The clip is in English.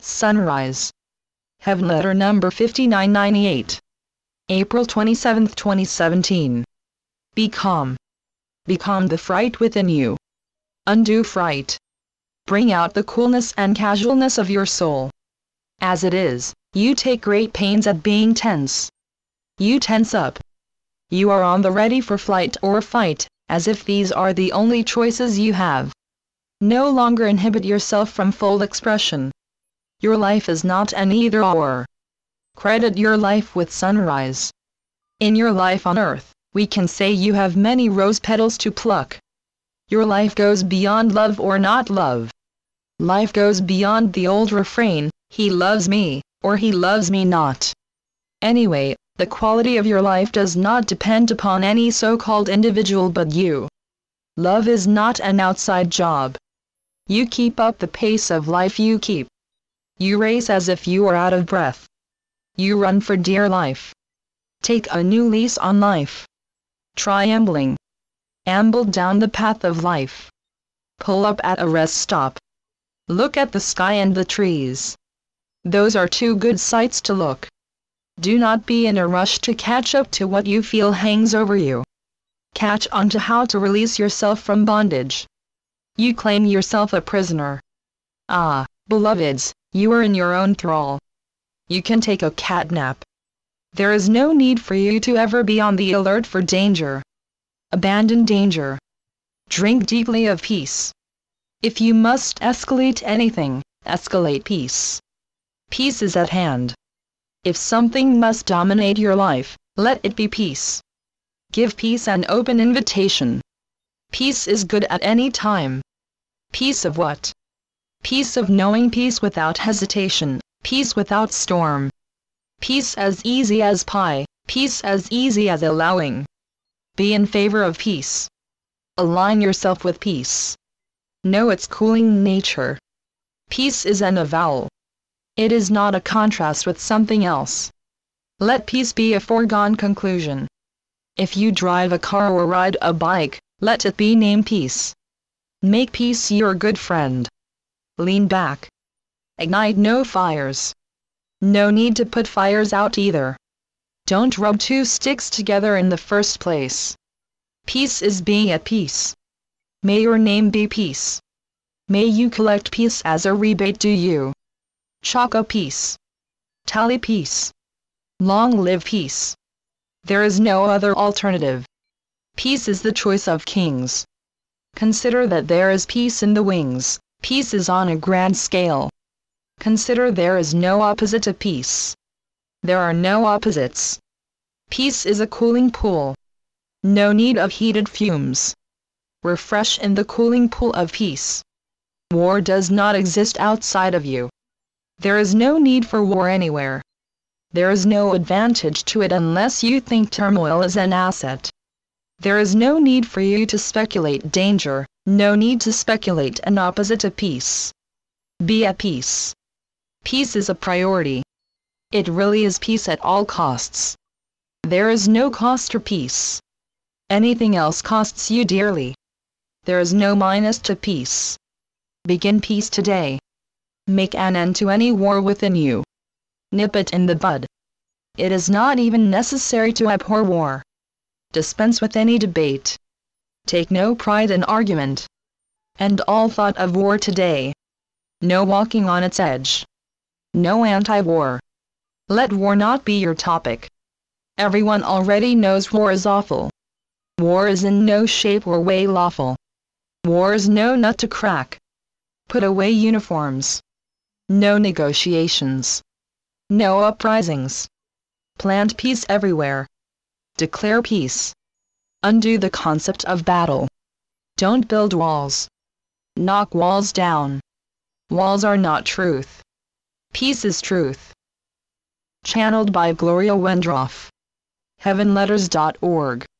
Sunrise. Heaven letter number 5998. April 27, 2017. Be calm. Be calm the fright within you. Undo fright. Bring out the coolness and casualness of your soul. As it is, you take great pains at being tense. You tense up. You are on the ready for flight or fight, as if these are the only choices you have. No longer inhibit yourself from full expression. Your life is not an either-or. Credit your life with sunrise. In your life on earth, we can say you have many rose petals to pluck. Your life goes beyond love or not love. Life goes beyond the old refrain, he loves me, or he loves me not. Anyway, the quality of your life does not depend upon any so-called individual but you. Love is not an outside job. You keep up the pace of life you keep. You race as if you are out of breath. You run for dear life. Take a new lease on life. Try ambling. Amble down the path of life. Pull up at a rest stop. Look at the sky and the trees. Those are two good sights to look. Do not be in a rush to catch up to what you feel hangs over you. Catch on to how to release yourself from bondage. You claim yourself a prisoner. Ah, beloveds, you are in your own thrall. You can take a cat nap. There is no need for you to ever be on the alert for danger. Abandon danger. Drink deeply of peace. If you must escalate anything, escalate peace. Peace is at hand. If something must dominate your life, let it be peace. Give peace an open invitation. Peace is good at any time. Peace of what? Peace of knowing, peace without hesitation, peace without storm. Peace as easy as pie, peace as easy as allowing. Be in favor of peace. Align yourself with peace. Know its cooling nature. Peace is an avowal. It is not a contrast with something else. Let peace be a foregone conclusion. If you drive a car or ride a bike, let it be named peace. Make peace your good friend. Lean back. Ignite no fires. No need to put fires out either. Don't rub two sticks together in the first place. Peace is being at peace. May your name be peace. May you collect peace as a rebate due you. Chalk up peace. Tally peace. Long live peace. There is no other alternative. Peace is the choice of kings. Consider that there is peace in the wings. Peace is on a grand scale. Consider there is no opposite to peace. There are no opposites. Peace is a cooling pool. No need of heated fumes. Refresh in the cooling pool of peace. War does not exist outside of you. There is no need for war anywhere. There is no advantage to it unless you think turmoil is an asset. There is no need for you to speculate danger, no need to speculate an opposite to peace. Be at peace. Peace is a priority. It really is peace at all costs. There is no cost to peace. Anything else costs you dearly. There is no minus to peace. Begin peace today. Make an end to any war within you. Nip it in the bud. It is not even necessary to abhor war. Dispense with any debate. Take no pride in argument. End all thought of war today. No walking on its edge. No anti-war. Let war not be your topic. Everyone already knows war is awful. War is in no shape or way lawful. War is no nut to crack. Put away uniforms. No negotiations. No uprisings. Plant peace everywhere. Declare peace. Undo the concept of battle. Don't build walls. Knock walls down. Walls are not truth. Peace is truth. Channeled by Gloria Wendroff. heavenletters.org